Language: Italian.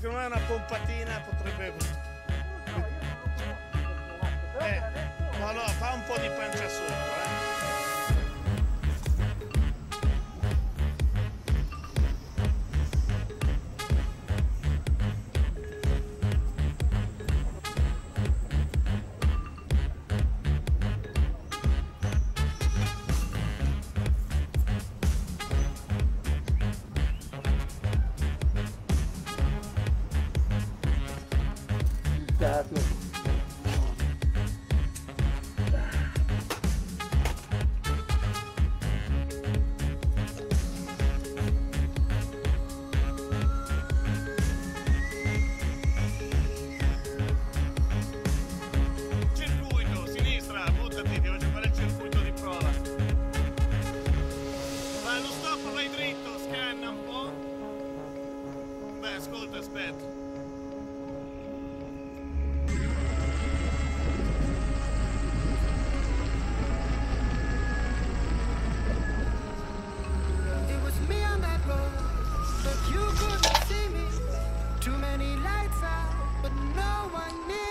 secondo me una pompatina potrebbe... No, no, fa un po' di pancia sotto, circuito, sinistra, buttati, ti faccio fare il circuito di prova. Vai allo stop, vai dritto, scanna un po'. Beh, ascolta, aspetta. You couldn't see me. Too many lights out, but no one near.